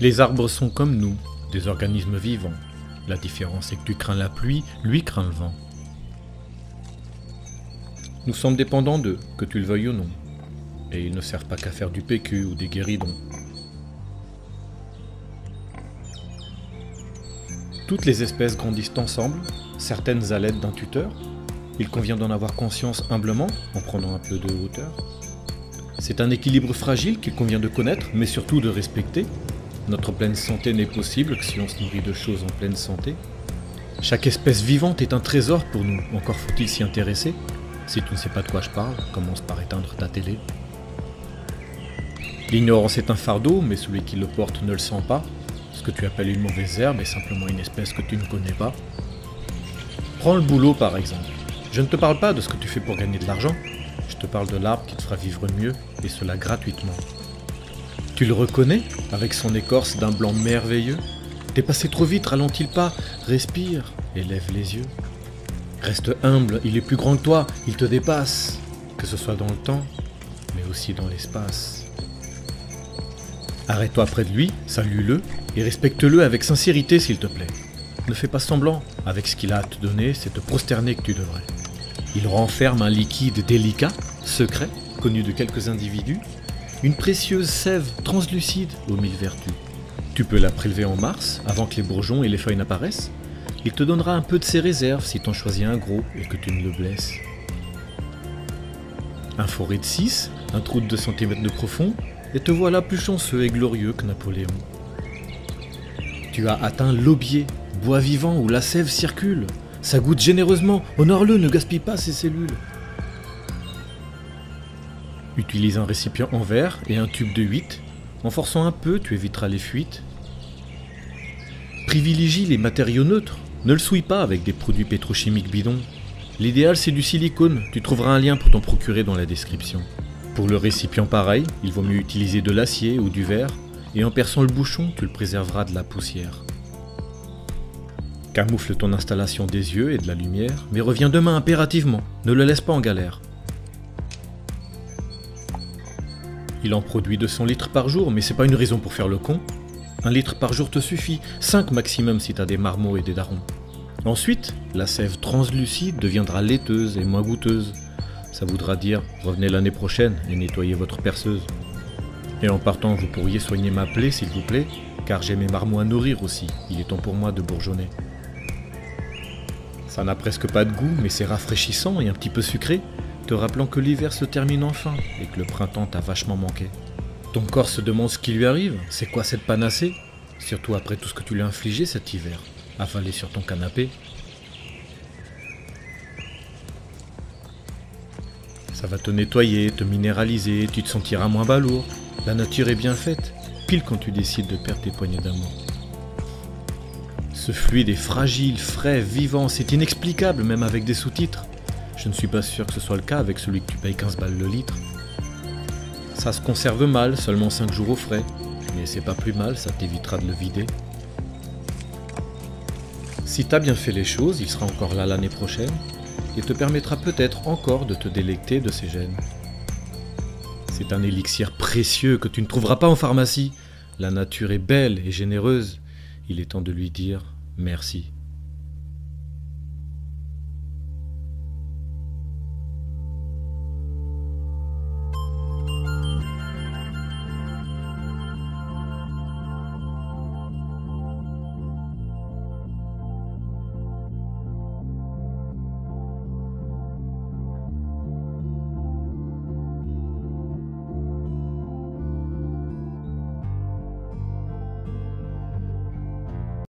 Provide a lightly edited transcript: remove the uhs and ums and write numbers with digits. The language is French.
Les arbres sont comme nous, des organismes vivants. La différence est que tu crains la pluie, lui craint le vent. Nous sommes dépendants d'eux, que tu le veuilles ou non. Et ils ne servent pas qu'à faire du PQ ou des guéridons. Toutes les espèces grandissent ensemble, certaines à l'aide d'un tuteur. Il convient d'en avoir conscience humblement, en prenant un peu de hauteur. C'est un équilibre fragile qu'il convient de connaître, mais surtout de respecter. Notre pleine santé n'est possible que si on se nourrit de choses en pleine santé. Chaque espèce vivante est un trésor pour nous, encore faut-il s'y intéresser. Si tu ne sais pas de quoi je parle, commence par éteindre ta télé. L'ignorance est un fardeau, mais celui qui le porte ne le sent pas. Ce que tu appelles une mauvaise herbe est simplement une espèce que tu ne connais pas. Prends le boulot par exemple. Je ne te parle pas de ce que tu fais pour gagner de l'argent. Je te parle de l'arbre qui te fera vivre mieux, et cela gratuitement. Tu le reconnais, avec son écorce d'un blanc merveilleux. T'es passé trop vite, ralentis le pas, respire et lève les yeux. Reste humble, il est plus grand que toi, il te dépasse, que ce soit dans le temps, mais aussi dans l'espace. Arrête-toi près de lui, salue-le, et respecte-le avec sincérité s'il te plaît. Ne fais pas semblant, avec ce qu'il a à te donner, c'est te prosterner que tu devrais. Il renferme un liquide délicat, secret, connu de quelques individus, une précieuse sève translucide aux 1000 vertus. Tu peux la prélever en mars, avant que les bourgeons et les feuilles n'apparaissent. Il te donnera un peu de ses réserves si t'en choisis un gros et que tu ne le blesses. Un forêt de 6, un trou de 2 cm de profond, et te voilà plus chanceux et glorieux que Napoléon. Tu as atteint l'aubier, bois vivant où la sève circule. Ça goûte généreusement, honore-le, ne gaspille pas ses cellules. Utilise un récipient en verre et un tube de 8. En forçant un peu, tu éviteras les fuites. Privilégie les matériaux neutres. Ne le souille pas avec des produits pétrochimiques bidons. L'idéal, c'est du silicone. Tu trouveras un lien pour t'en procurer dans la description. Pour le récipient pareil, il vaut mieux utiliser de l'acier ou du verre. Et en perçant le bouchon, tu le préserveras de la poussière. Camoufle ton installation des yeux et de la lumière, mais reviens demain impérativement. Ne le laisse pas en galère. Il en produit 200 litres par jour, mais c'est pas une raison pour faire le con. 1 litre par jour te suffit, 5 maximum si t'as des marmots et des darons. Ensuite, la sève translucide deviendra laiteuse et moins goûteuse. Ça voudra dire, revenez l'année prochaine et nettoyez votre perceuse. Et en partant, vous pourriez soigner ma plaie s'il vous plaît, car j'ai mes marmots à nourrir aussi, il est temps pour moi de bourgeonner. Ça n'a presque pas de goût, mais c'est rafraîchissant et un petit peu sucré, te rappelant que l'hiver se termine enfin et que le printemps t'a vachement manqué. Ton corps se demande ce qui lui arrive, c'est quoi cette panacée? Surtout après tout ce que tu lui as infligé cet hiver, affalé sur ton canapé. Ça va te nettoyer, te minéraliser, tu te sentiras moins balourd. La nature est bien faite, pile quand tu décides de perdre tes poignées d'amour. Ce fluide est fragile, frais, vivant, c'est inexplicable même avec des sous-titres. Je ne suis pas sûr que ce soit le cas avec celui que tu payes 15 balles le litre. Ça se conserve mal, seulement 5 jours au frais. Mais c'est pas plus mal, ça t'évitera de le vider. Si t'as bien fait les choses, il sera encore là l'année prochaine et te permettra peut-être encore de te délecter de ses gènes. C'est un élixir précieux que tu ne trouveras pas en pharmacie. La nature est belle et généreuse. Il est temps de lui dire merci.